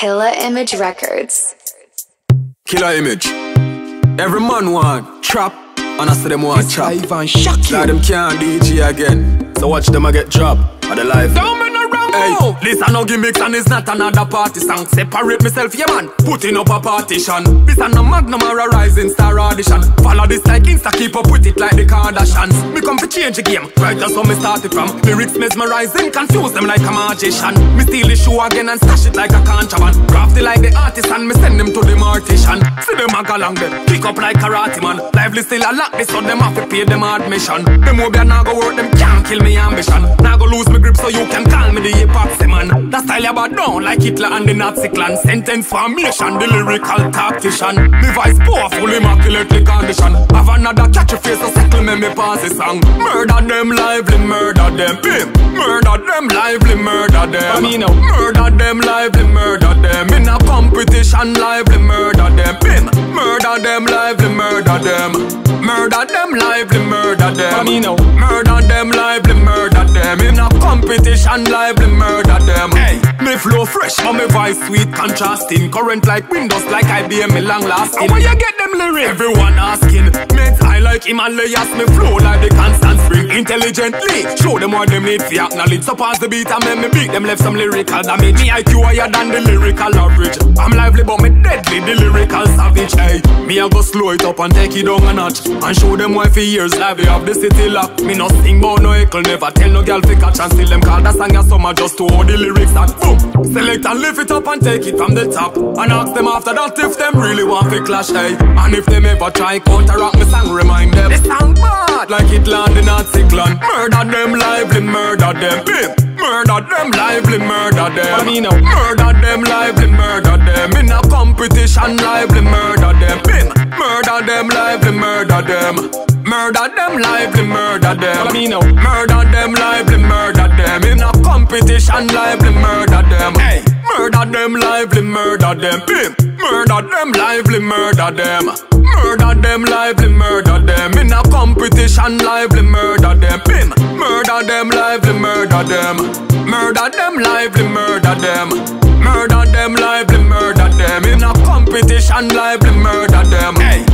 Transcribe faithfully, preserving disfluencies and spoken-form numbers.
Killer Image Records. Killer Image. Every man want trap, and I say them want It's chop. Even shock you. Like them can't D J again, so watch them a get dropped at the live. Hey, this a no gimmicks and it's not another party song. Separate myself, yeah man, putting up a partition. This a no magnum or a rising star audition. Follow this like Insta, keep up with it like the Kardashians. Me come to change the game, right that's how me started from. Lyrics mesmerizing, confuse them like a magician. Me steal the show again and stash it like a contraband. Crafty like the artist and me send them to the mortician. See them a go along there, kick up like karate man. Lively still a lock this so them have to pay them admission. Them will be a now go work, them can't kill me ambition. Now go lose me grip so you can call me the epoxy man. That style about down like Hitler and the Nazi clan. Sentence formation, the lyrical tactician. The voice powerful, immaculately conditioned. Have another catchy face so settle me, me pass the song. Murder them lively, murder them pimp. Murder them lively, murder them. Murder them lively, murder them. In a competition, lively, murder them pimp. Murder them lively, murder them. Murder them lively, murder them. Murder them lively, murder them. In a competition, lively, murder them. Hey, me flow fresh, but me voice sweet, contrasting. Current like Windows, like I B M, me long lasting. Where you get them lyrics? Everyone asking. Mates, I like Himalayas, me flow like the constant spring. Intelligently, show them what them need for acknowledge. So pass the beat and make me beat them, left some lyrical damage. Me I Q higher than the lyrical average. I'm lively, but me deadly, the lyrical savage. Hey, me I go slow it up and take it down a notch. And show them why for years lively have the city lock. Me no sing about no echo, never tell no girl fi catch. And still them call that song a summer just to hold the lyrics that boom. Select and lift it up and take it from the top. And ask them after that if them really want to clash, hey. And if them ever try counteract me song, remind them the song bad like it land in Nazi clan. Murder them lively, murder them pimp. Murder them lively, murder them. Murder them lively, murder them. In a competition, lively, murder them pimp. Murder them lively, murder them. Murder them lively, murder them. Murder them lively, murder them. In a competition, lively, murder them. Hey, murder them lively, murder them. Pimp. Murder them lively, murder them. Murder them lively, murder them. In a competition, lively, murder them. Pimp. Murder them lively, murder them. Murder them lively, murder them. Murder them lively, murder them. In a competition, lively, murder them. Hey.